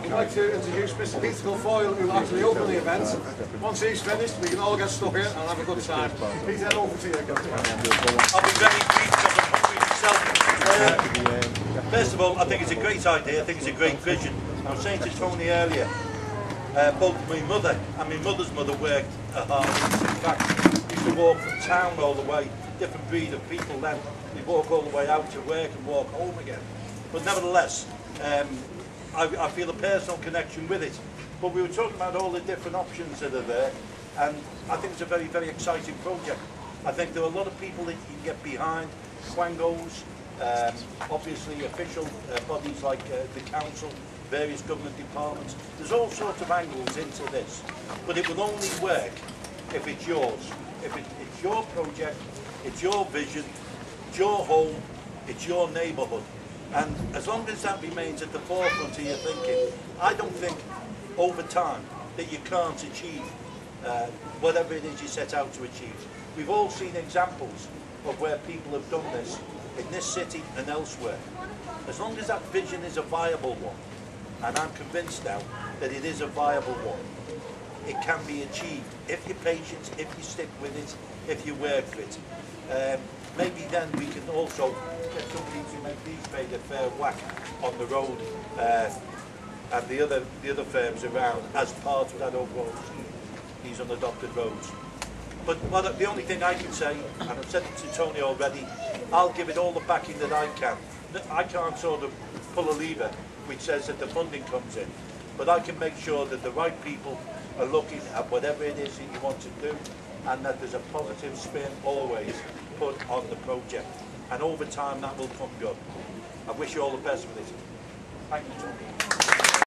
I'd like to introduce Mr. Peter Guilfoyle, who will actually open the event. Once he's finished, we can all get stuck in and have a good time. Peter, over to you. I'll be very brief because I'm hungry myself. First of all, I think it's a great idea. I think it's a great vision. I was saying to Tony earlier, both my mother and my mother's mother worked at Harvey. In fact, used to walk from town all the way, different breed of people then. They walk all the way out to work and walk home again. But nevertheless, I feel a personal connection with it. But we were talking about all the different options that are there, and I think it's a very, very exciting project. I think there are a lot of people that you can get behind, Quangos, obviously official bodies like the council, various government departments. There's all sorts of angles into this, but it will only work if it's yours. If it's your project, it's your vision, it's your home, it's your neighbourhood. And as long as that remains at the forefront of your thinking, I don't think over time that you can't achieve whatever it is you set out to achieve. We've all seen examples of where people have done this in this city and elsewhere. As long as that vision is a viable one, and I'm convinced now that it is a viable one, it can be achieved if you're patient, if you stick with it, if you work for it. Maybe then we can also get somebody to make these paid a fair whack on the road and the other firms around as part of that overall scheme, these unadopted roads. But the only thing I can say, and I've said it to Tony already, I'll give it all the backing that I can. I can't sort of pull a lever which says that the funding comes in, but I can make sure that the right people are looking at whatever it is that you want to do, and that there's a positive spin always put on the project. And over time that will come good. I wish you all the best with it. Thank you, Tony.